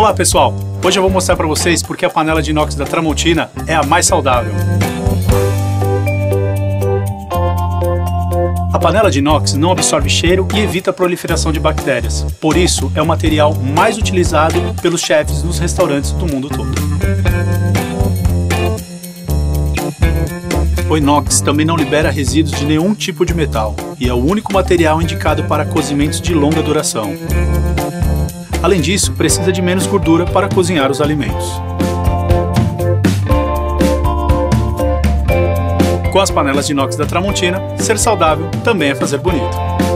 Olá pessoal, hoje eu vou mostrar para vocês porque a panela de inox da Tramontina é a mais saudável. A panela de inox não absorve cheiro e evita a proliferação de bactérias, por isso é o material mais utilizado pelos chefes nos restaurantes do mundo todo. O inox também não libera resíduos de nenhum tipo de metal e é o único material indicado para cozimentos de longa duração. Além disso, precisa de menos gordura para cozinhar os alimentos. Com as panelas de inox da Tramontina, ser saudável também é fazer bonito.